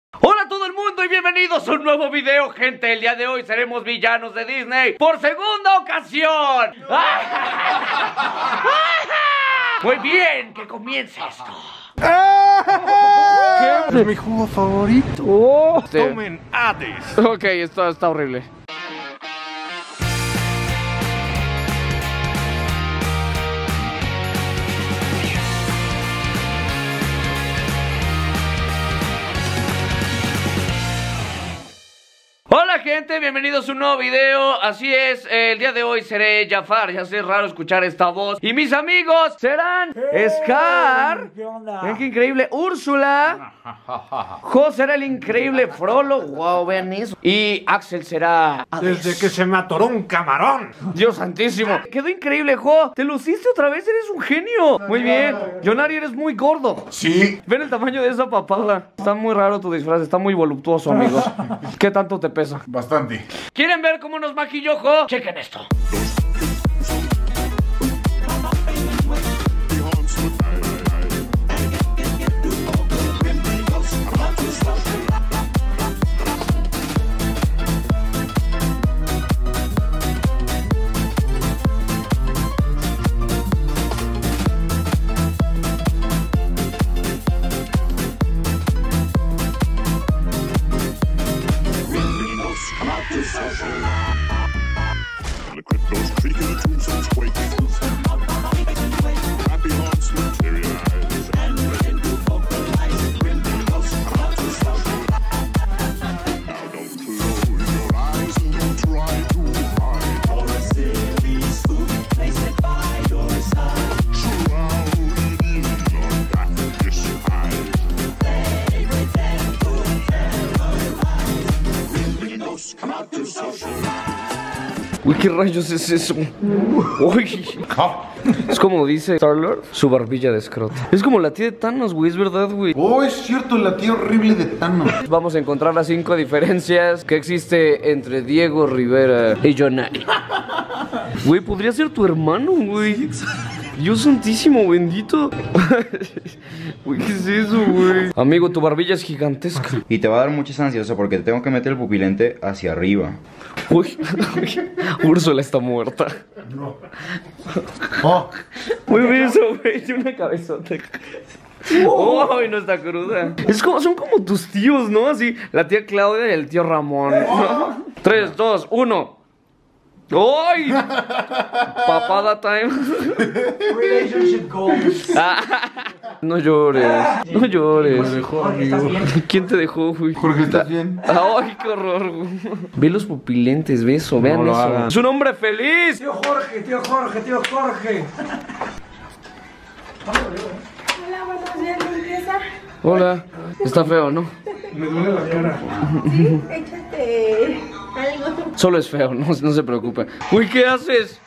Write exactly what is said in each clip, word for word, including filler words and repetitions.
Hola a todo el mundo y bienvenidos a un nuevo video, gente. El día de hoy seremos villanos de Disney por segunda ocasión. Muy bien, que comience esto. ¿Qué? Es mi jugo favorito. Oh, sí. Tomen Hades. Ok, esto está horrible. Hola gente, bienvenidos a un nuevo video. Así es, eh, el día de hoy seré Jafar. Ya sé, es raro escuchar esta voz. Y mis amigos serán hey, Scar. ¿Qué onda? Vean qué increíble, Úrsula. Jo será el increíble Frollo. Wow, vean eso. Y Axel será Hades. Desde que se me atoró un camarón. Dios santísimo. Quedó increíble, Jo. Te luciste otra vez, eres un genio. Muy bien. Jonari, eres muy gordo. Sí. Ven el tamaño de esa papada. Está muy raro tu disfraz, está muy voluptuoso, amigos. ¿Qué tanto te pesa? Bastante. ¿Quieren ver cómo nos maquilló, Jo? Chequen esto. Uy, ¿qué rayos es eso? Uy. Es como dice Star-Lord, su barbilla de escroto. Es como la tía de Thanos, güey, es verdad, güey. Oh, es cierto, la tía horrible de Thanos. Vamos a encontrar las cinco diferencias que existe entre Diego Rivera y Jonari. Güey, podría ser tu hermano, güey. Dios santísimo, bendito. Güey, ¿qué es eso, güey? Amigo, tu barbilla es gigantesca. Y te va a dar muchas ansias, o sea, porque te tengo que meter el pupilente hacia arriba. Uy, uy, Úrsula está muerta. No. Oh. Muy bien eso, güey, tiene una cabezota. Oh, no está cruda. Es como, son como tus tíos, ¿no? Así, la tía Claudia y el tío Ramón, ¿no? tres, dos, uno. ¡Ay! Papada time. Relationship goals. No llores, no llores. Me dejó, Jorge, ¿estás amigo. bien? ¿Quién te dejó, güey? Jorge, ¿estás bien? Ay, qué horror, güey. Ve los pupilentes, ve eso, vean No lo eso. hagan. Es un hombre feliz. Tío Jorge, tío Jorge, tío Jorge. Hola, buenos días, limpieza. Hola. Está feo, ¿no? Me duele la cara. Sí, échate algo. Solo es feo, no, no se preocupe. Uy, ¿qué haces?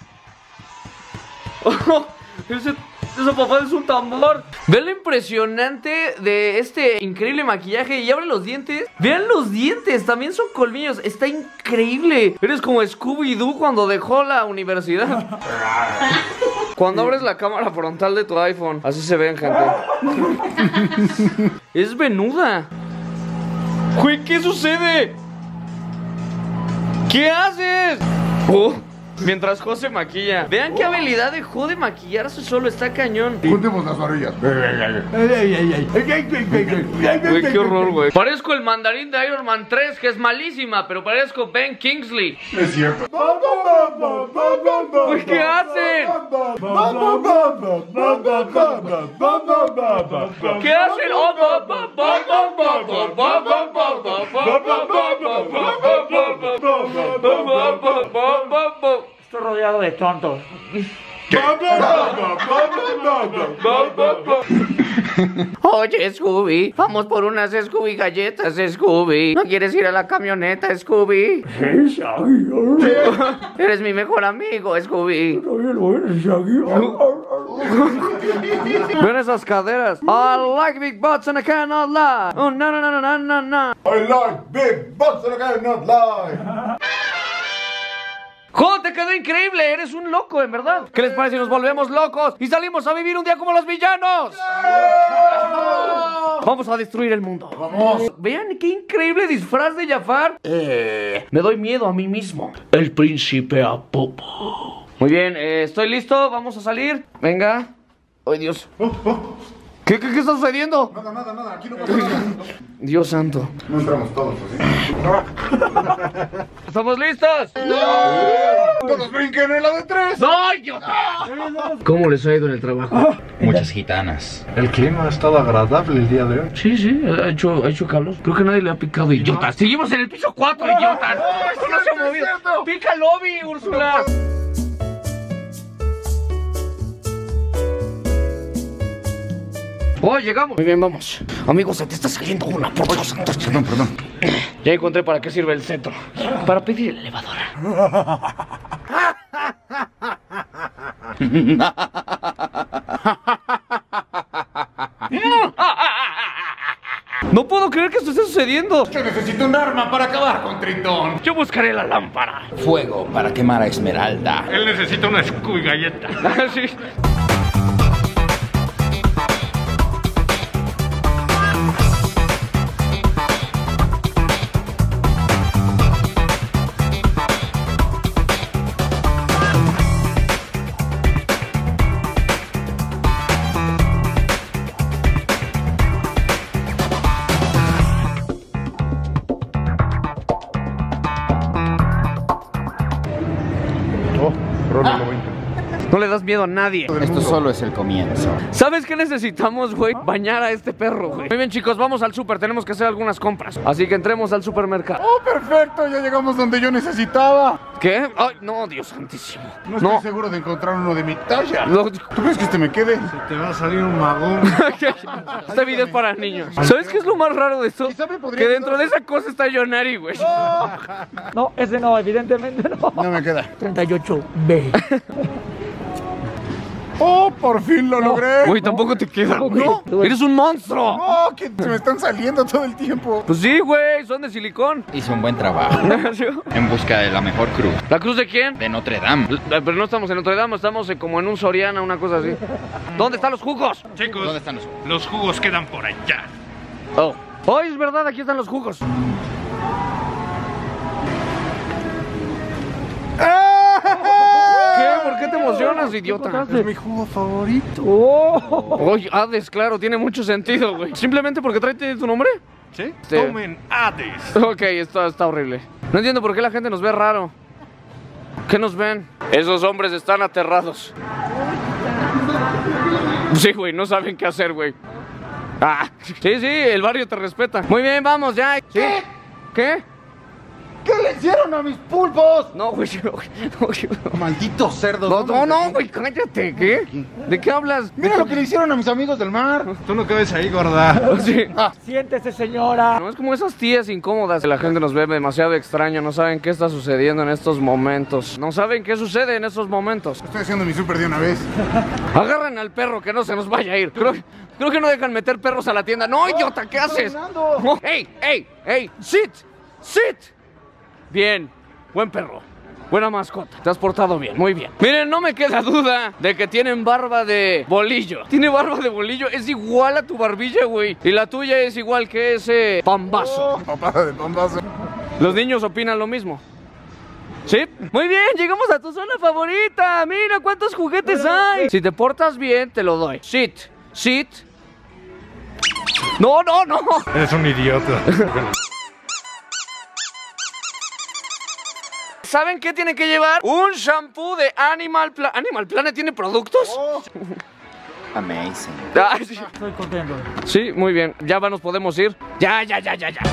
Oh, ese, ese papá es un tambor. Vean lo impresionante de este increíble maquillaje. Y abre los dientes. Vean los dientes, también son colmillos. Está increíble. Eres como Scooby-Doo cuando dejó la universidad. Cuando abres la cámara frontal de tu iPhone. Así se ven, gente. Es venuda. Güey, ¿qué sucede? ¿Qué haces? Oh, mientras Jo se maquilla. Vean qué habilidad de Jo de maquillarse solo, está cañón. Juntemos las varillas. Güey, qué horror, güey. Parezco el mandarín de Iron Man tres, que es malísima, pero parezco Ben Kingsley. Es cierto. Güey, ¿qué hacen? ¿Qué hacen? Oh, ba, ba, ba, ba, ba, ba, ba, ba, ba, ba, ba, ba, ba. Estoy rodeado de tontos. Oye, Scooby, vamos por unas Scooby galletas, Scooby. ¿No quieres ir a la camioneta, Scooby? Eres mi mejor amigo, Scooby. Ven esas caderas. I like big butts and I cannot lie. Oh, no, no, no, no, no, no. I like big butts and I cannot lie. ¡Jo, te quedó increíble! Eres un loco, en verdad. ¿Qué les parece si nos volvemos locos y salimos a vivir un día como los villanos? Vamos a destruir el mundo. Vamos. Vean qué increíble disfraz de Jafar. Eh, me doy miedo a mí mismo. El príncipe Apopo. Muy bien, eh, estoy listo. Vamos a salir. Venga. Ay, Dios. Oh, oh. ¿Qué, qué, ¿Qué está sucediendo? Nada, nada, nada. Aquí no pasa nada. Dios santo. No entramos todos así. ¿Estamos listos? Todos brinquen en la de tres. ¡No, idiota! ¿Cómo les ha ido en el trabajo? Muchas gitanas. El clima ha estado agradable el día de hoy. Sí, sí, ha hecho, ha hecho calor. Creo que nadie le ha picado, idiota. Seguimos en el piso cuatro, idiota. Esto no se ha movido. Pica el lobby, Úrsula. Oh, llegamos. Muy bien, vamos. Amigos, se te está saliendo una, por Dios santo. Perdón, perdón. Ya encontré para qué sirve el centro. Para pedir el elevador. No puedo creer que esto esté sucediendo. Yo necesito un arma para acabar con Tritón. Yo buscaré la lámpara. Fuego para quemar a Esmeralda. Él necesita una Scooby galleta. Sí. Oh, Rolo lo veinte. No le das miedo a nadie. Esto solo es el comienzo. ¿Sabes qué necesitamos, güey? Bañar a este perro, güey. Muy bien, chicos, vamos al súper. Tenemos que hacer algunas compras. Así que entremos al supermercado. Oh, perfecto. Ya llegamos donde yo necesitaba. ¿Qué? Ay, no, Dios santísimo. No estoy No. seguro de encontrar uno de mi talla. No. ¿Tú crees que este me quede? Te va a salir un magón. Este video es para niños. ¿Sabes qué es lo más raro de esto? Quizá me podría Que dentro de ayudar. esa cosa está Yonari, güey. No, ese no, evidentemente no. No me queda. treinta y ocho B. Oh, por fin lo logré. Güey, tampoco te queda, güey. No. Eres un monstruo. Oh, que se me están saliendo todo el tiempo. Pues sí, güey, son de silicón. Hice un buen trabajo. En busca de la mejor cruz. ¿La cruz de quién? De Notre Dame. Pero no estamos en Notre Dame, estamos eh, como en un Soriana, una cosa así. ¿Dónde están los jugos? Chicos, ¿Dónde están los jugos? los jugos quedan por allá. Oh. Oh, es verdad, aquí están los jugos. ¿Qué? ¿Por qué te emocionas, idiota? Es mi jugo favorito. Oye, Hades, claro, tiene mucho sentido, güey. ¿Simplemente porque trae tu nombre? ¿Sí? Sí. Tomen Hades. Ok, esto está horrible. No entiendo por qué la gente nos ve raro. ¿Qué nos ven? Esos hombres están aterrados. Sí, güey, no saben qué hacer, güey. Ah, sí, sí, el barrio te respeta. Muy bien, vamos ya. ¿Sí? ¿Qué? ¿Qué le hicieron a mis pulpos? No, güey. No, no, Malditos cerdos. no, no, no, güey, cállate. ¿Qué? ¿De qué hablas? Mira lo que le hicieron a mis amigos del mar. Tú no cabes ahí, gorda. Sí. Siéntese, señora. No es como esas tías incómodas. La gente nos ve demasiado extraño. No saben qué está sucediendo en estos momentos. No saben qué sucede en estos momentos. Estoy haciendo mi súper de una vez. Agarren al perro que no se nos vaya a ir. Creo, creo que no dejan meter perros a la tienda. No, idiota, ¿qué haces? No. ¡Ey, ey, ey! ¡Sit! ¡Sit! Bien, buen perro. Buena mascota. Te has portado bien, muy bien. Miren, no me queda duda de que tienen barba de bolillo. Tiene barba de bolillo, es igual a tu barbilla, güey. Y la tuya es igual que ese pambazo. Oh, papá de pambazo. Los niños opinan lo mismo. ¿Sí? Muy bien, llegamos a tu zona favorita. Mira cuántos juguetes hay. Si te portas bien, te lo doy. Sit, sit. No, no, no. Eres un idiota. ¿Saben qué tienen que llevar? Un shampoo de Animal Planet. ¿Animal Planet tiene productos? Oh. Amazing. Ah, sí. Estoy contento. Sí, muy bien. Ya nos podemos ir. Ya, ya, ya, ya, ya.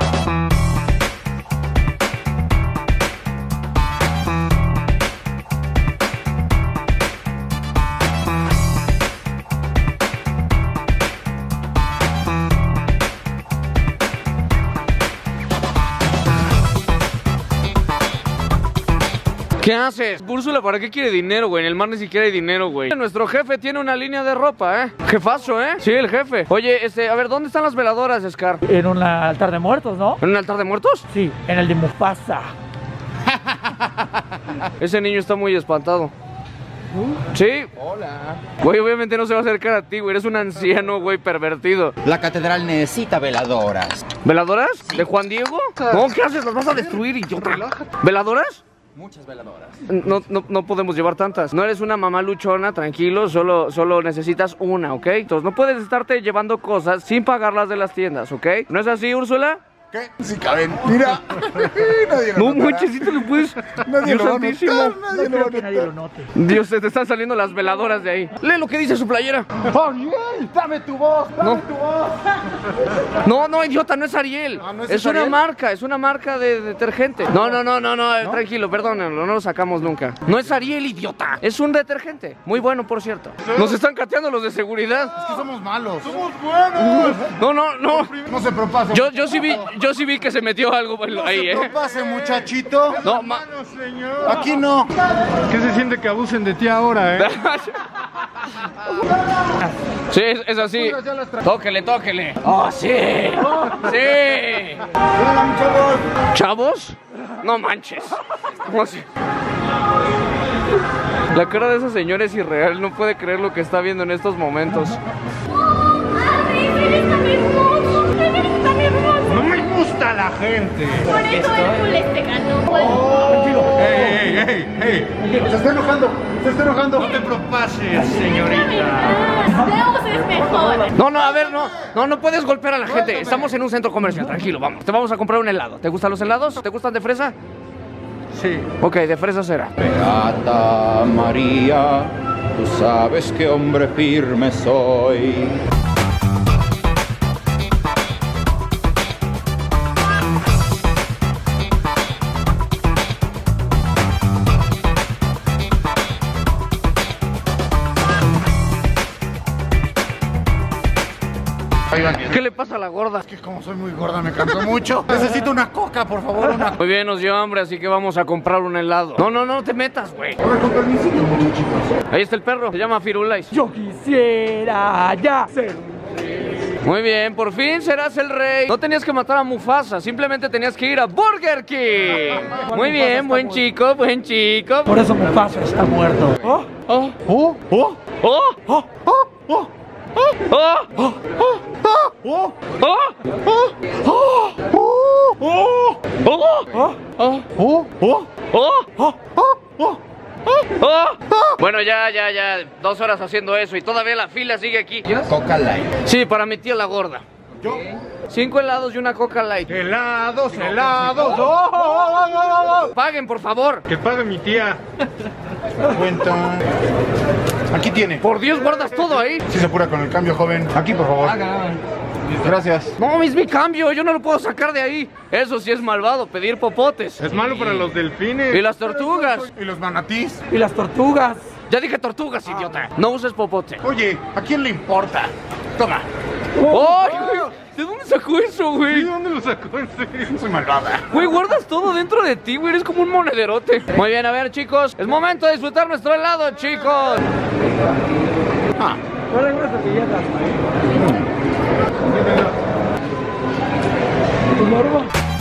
¿Qué haces? Úrsula, ¿para qué quiere dinero, güey? En el mar ni siquiera hay dinero, güey. Nuestro jefe tiene una línea de ropa, ¿eh? Jefazo, ¿eh? Sí, el jefe. Oye, este, a ver, ¿dónde están las veladoras, Scar? En un altar de muertos, ¿no? ¿En un altar de muertos? Sí, en el de Mufasa. Ese niño está muy espantado. Sí. Hola. Güey, obviamente no se va a acercar a ti, güey. Eres un anciano, güey, pervertido. La catedral necesita veladoras. ¿Veladoras? ¿De Juan Diego? No, ¿qué haces? Las vas a destruir, idiota. ¿Veladoras? Muchas veladoras. No, no, no podemos llevar tantas. No eres una mamá luchona, tranquilo. Solo, solo necesitas una, ¿ok? Entonces no puedes estarte llevando cosas sin pagarlas de las tiendas, ¿ok? ¿No es así, Úrsula? ¿Qué? Si caben. Mira. Nadie lo No, notará. manchecito, le puedes. Nadie Dios lo va a santísimo. notar, No nadie lo va creo a que nadie lo notar. note. Dios, se te están saliendo las veladoras de ahí. Lee lo que dice su playera. Ariel, dame tu voz, dame No. tu voz. No, no, idiota, no es Ariel. Ah, ¿no es es una Ariel? marca, es una marca de detergente. No, no, no, no, no, eh, tranquilo, perdónenlo, no lo sacamos nunca. No es Ariel, idiota. Es un detergente. Muy bueno, por cierto. Nos están cateando los de seguridad. Es que somos malos. Somos buenos. No, no, no. No se propase. Yo, yo sí vi, yo sí vi que se metió algo ahí, No se eh. propase, muchachito. No, ma- Aquí no. ¿Qué se siente que abusen de ti ahora, eh? Sí, es, es así. Tóquele, tóquele. Oh, sí. Sí. Hola, chavos. ¿Chavos? No manches. ¿Cómo así? La cara de esa señora es irreal. No puede creer lo que está viendo en estos momentos. ¡Ay, eres tan hermoso! ¡Eres tan hermoso! No me gusta la gente. Por eso Hércules te ganó. ¡Ey, ey, ey! Se está enojando. Se está enojando. No te propases, señorita. Zeus es mejor. No, no, a ver, no. No, no puedes golpear a la gente. Estamos en un centro comercial. Tranquilo, vamos. Te vamos a comprar un helado. ¿Te gustan los helados? ¿Te gustan de fresa? Sí. Ok, de fresa será. Beata María, tú sabes que hombre firme soy. ¿Qué le pasa a la gorda? Que como soy muy gorda me canso mucho. Necesito una coca, por favor, una. Muy bien, nos dio hambre, así que vamos a comprar un helado. No, no, no te metas, güey. A ver, con permisito, muchachitos. Ahí está el perro, se llama Firulais. Yo quisiera ya ser. Muy bien, por fin serás el rey. No tenías que matar a Mufasa, simplemente tenías que ir a Burger King. Muy bien, buen chico, buen chico. Por eso Mufasa está muerto. ¿Oh? Oh, Oh, oh, oh, oh, oh, oh. oh, oh, Oh, oh, oh, oh, oh, oh, oh, oh, oh, oh, oh, oh, oh. oh, oh. Oh. Bueno, ya, ya, ya, dos horas haciendo eso y todavía la fila sigue aquí. Coca Light. Sí, para mi tía la gorda. Yo. Cinco helados y una Coca Light. Helados, helados. Oh, oh, oh, oh, oh. Paguen, por favor. Que pague mi tía. Cuenta. Aquí tiene. Por Dios, guardas todo ahí. Si se apura con el cambio, joven. Aquí, por favor. Gracias. No, es mi cambio, yo no lo puedo sacar de ahí. Eso sí es malvado, pedir popotes. Es malo para los delfines. Y las tortugas. Y los manatís. Y las tortugas. Ya dije tortugas, idiota. No uses popote. Oye, ¿a quién le importa? Toma. ¡Ay, güey! ¿De dónde sacó eso, ¿Y güey? dónde lo sacó en serio? Soy malvada. Güey, guardas todo dentro de ti, güey. Eres como un monederote. Muy bien, a ver, chicos. Es momento de disfrutar nuestro helado, chicos. Ah, Ahora algunas servilletas. ¿Tu morbo?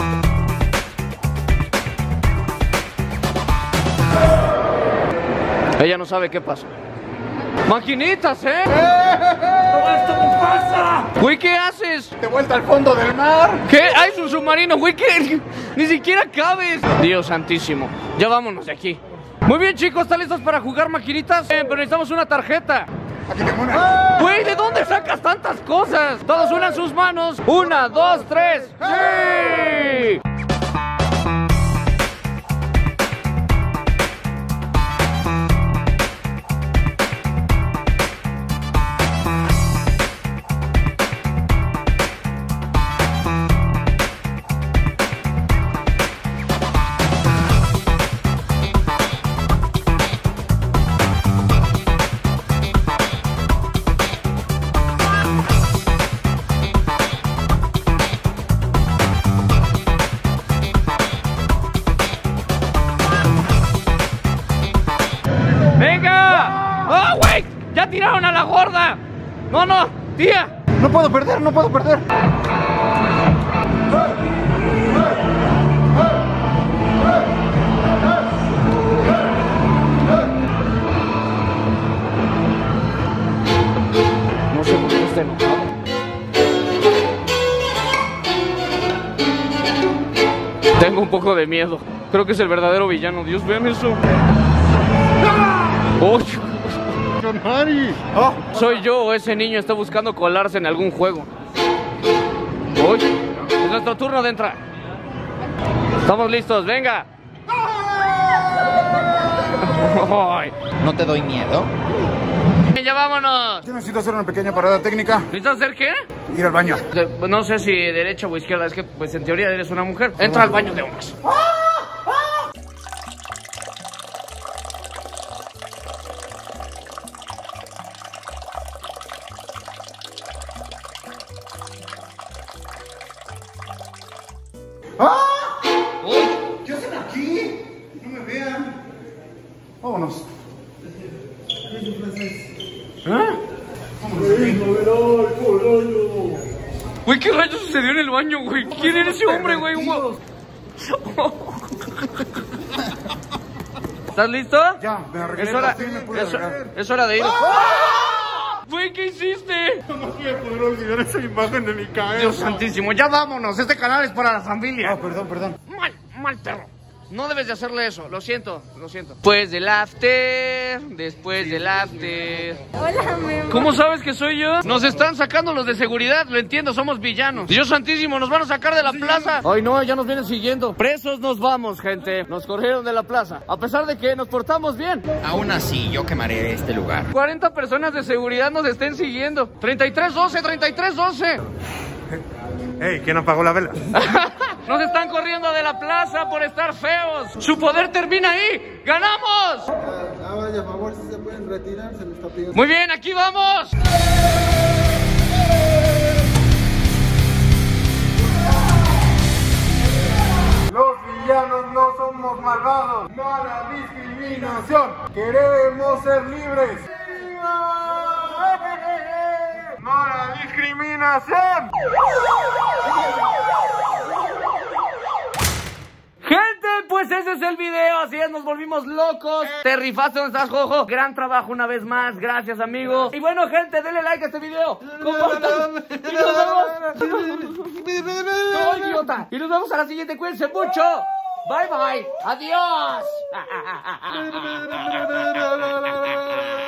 Ella no sabe qué pasa. ¡Maquinitas, eh! ¡Todo esto Mufasa! Güey, ¿qué haces? de vuelta al fondo del mar. ¿Qué? ¡Ay, es un submarino, güey! ¿Qué? Ni siquiera cabes. Dios santísimo. Ya vámonos de aquí. Muy bien, chicos, ¿están listos para jugar maquinitas? Eh, pero necesitamos una tarjeta. Aquí tengo una. Güey, ¿de dónde sacas tantas cosas? Todos unan sus manos. Una, dos, tres. ¡Sí! ¡Venga! ¡Oh, güey! ¡Ya tiraron a la gorda! ¡No, no! ¡Tía! No puedo perder, no puedo perder. Tengo un poco de miedo. Creo que es el verdadero villano. Dios, vean eso. ¡Oh! Oh. Soy yo o ese niño está buscando colarse en algún juego. ¡Uy! Es nuestro turno de entrar. Estamos listos, venga. ¡Ay! ¿No te doy miedo? Ya vámonos. Yo necesito hacer una pequeña parada técnica. ¿Necesitas hacer qué? Ir al baño. De- no sé si derecha o izquierda. Es que pues en teoría eres una mujer. Entra al baño de hombres. ¡Ah! Uy. ¿Qué hacen aquí? No me vean. Vámonos. Güey, ¿qué rayos sucedió en el baño, güey? ¿Quién era ese hombre, güey? Un gua- ¿Estás listo? Ya, me arreglé. Es hora, Sí, me pude es, arreglar. es hora de ir. Güey, ¿qué hiciste? No voy a poder olvidar esa imagen de mi cabeza. Dios santísimo, ya vámonos. Este canal es para la familia. Ah, perdón, perdón. Mal, mal perro. No debes de hacerle eso, lo siento, lo siento. Después del after, después del after. Hola, mi amor. ¿Cómo sabes que soy yo? Nos están sacando los de seguridad, lo entiendo, somos villanos. Dios santísimo, nos van a sacar de la plaza. Ay no, ya nos vienen siguiendo. Presos nos vamos, gente. Nos corrieron de la plaza, a pesar de que nos portamos bien. Aún así, yo quemaré este lugar. cuarenta personas de seguridad nos estén siguiendo. treinta y tres doce, treinta y tres doce. Ey, ¿quién apagó la vela? Nos están corriendo de la plaza por estar feos. Su poder termina ahí. ¡Ganamos! Ah, vaya, por favor, si se pueden retirar, se les está pidiendo. Muy bien, aquí vamos. Los villanos no somos malvados. No a la discriminación. Queremos ser libres. No a la discriminación. Gente, pues ese es el video, así es, nos volvimos locos. Te rifaste, ¿dónde estás, Jojo? Gran trabajo una vez más, gracias, amigo. Y bueno, gente, denle like a este video. Compartan. Y nos vemos. ¡Oh, idiota! Y nos vemos a la siguiente, cuídense mucho. Bye, bye. Adiós.